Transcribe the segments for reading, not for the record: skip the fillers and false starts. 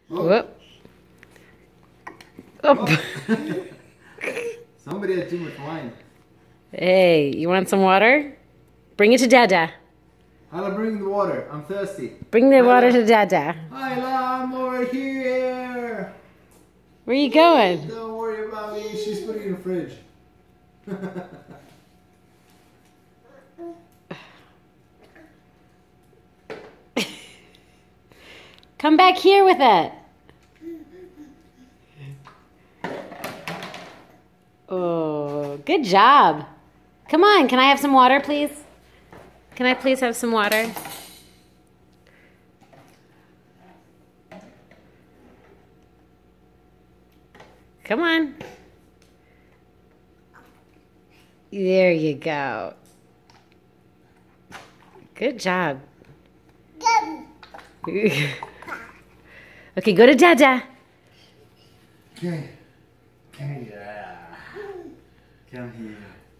Whoop. Oh. Somebody had too much wine. Hey, you want some water? Bring it to Dada. Hyla, bring the water. I'm thirsty. Bring the Hyla. water to Dada. Hyla, I'm over here. Where are you going? Don't worry about me. She's putting it in the fridge. Come back here with it. Oh, good job. Come on, can I have some water, please? Can I please have some water? Come on. There you go. Good job. Okay, go to Dada. Okay. Come here. Come here.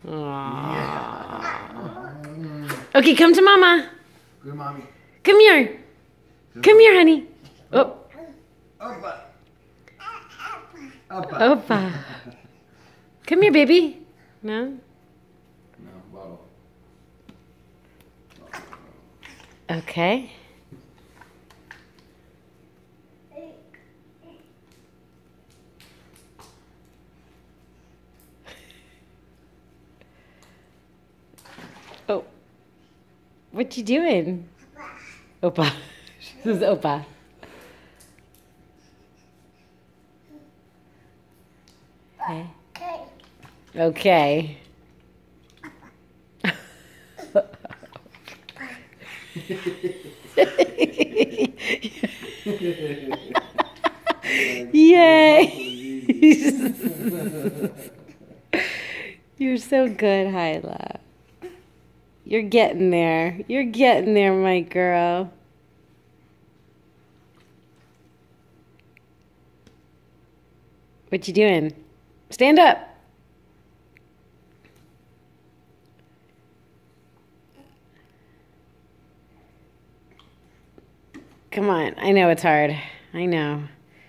Yeah. Okay, come to Mama. Good mommy. Come here. Come here, honey. Oh. Opa. Opa. Opa. Come here, baby. No? No, bottle. Okay. Oh. What you doing? Opa. She says Opa. Okay. Okay. Yay! You're so good, Hyla. You're getting there. You're getting there, my girl. What you doing? Stand up. Come on. I know it's hard. I know.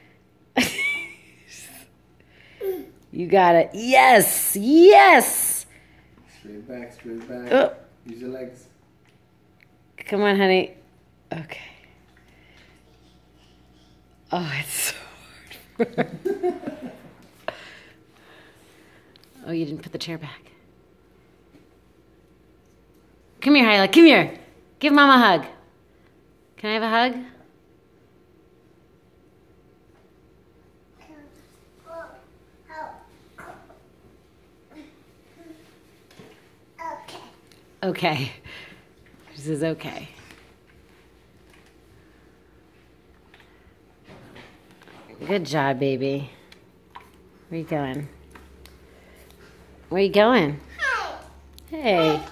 You got it. Yes. Yes. Straight back, straight back. Oh. Use your legs. Come on, honey. Okay. Oh, it's so hard. Oh, you didn't put the chair back. Come here, Hyla. Come here. Give Mama a hug. Can I have a hug? Okay. She says okay. Good job, baby. Where you going? Where you going? Hey.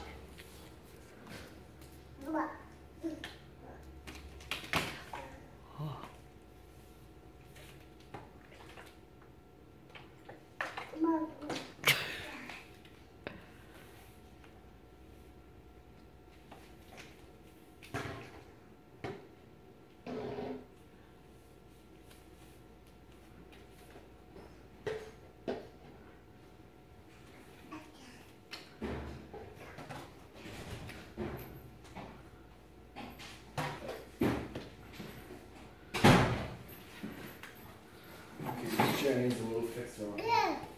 Chair needs a little fix on it.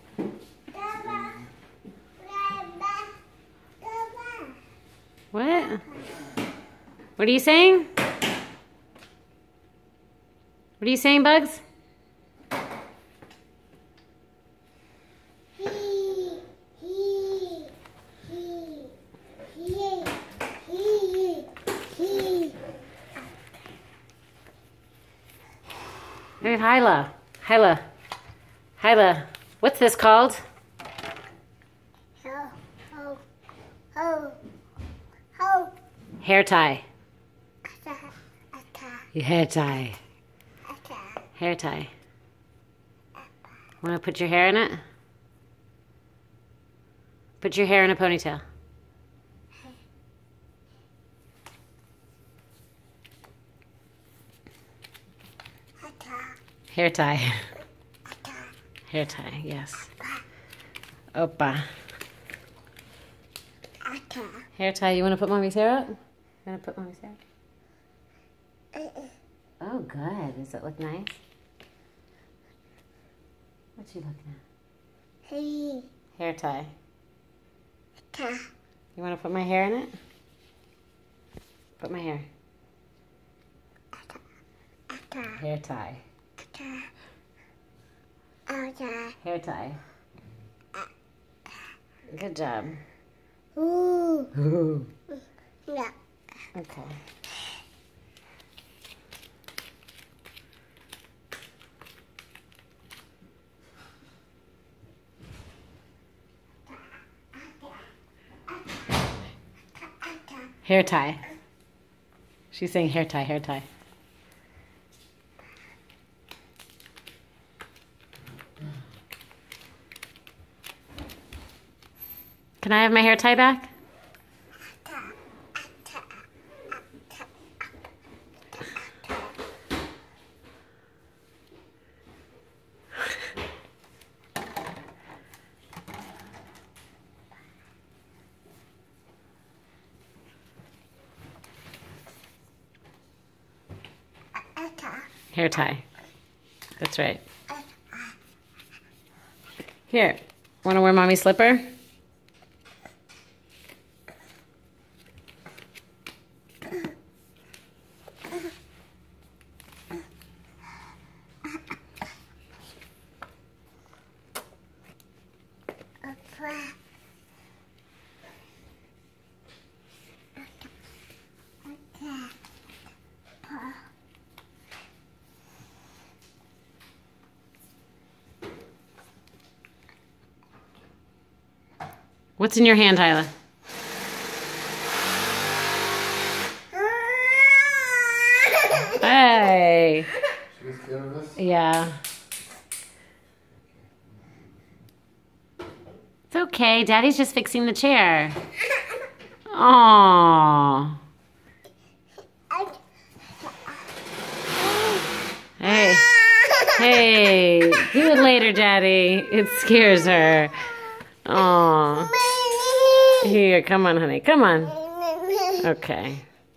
What? What are you saying? What are you saying, Bugs? Hey, Hyla. Hyla. Hyla. What's this called? Hair tie. Hair tie. Hair tie. Want to put your hair in it? Put your hair in a ponytail. Hair tie. Hair tie, yes. Oppa. Hair tie. You want to put Mommy's hair up? You want to put Mommy's hair up? Oh, good. Does it look nice? What you looking at? Hair tie. You want to put my hair in it? Put my hair. Hair tie. Hair tie. Good job. Ooh. Yeah. Okay. Hair tie. She's saying hair tie, hair tie. Can I have my hair tie back? Hair tie. That's right. Here. Want to wear Mommy's slipper? What's in your hand, Hyla? Hey. She was scared of this? Yeah. It's okay. Daddy's just fixing the chair. Aww. Hey. Hey. Do it later, Daddy. It scares her. Aww. Here, come on, honey. Come on. Okay.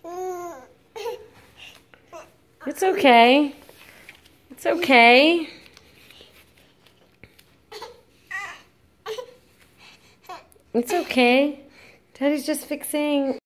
It's okay. It's okay. It's okay. Daddy's just fixing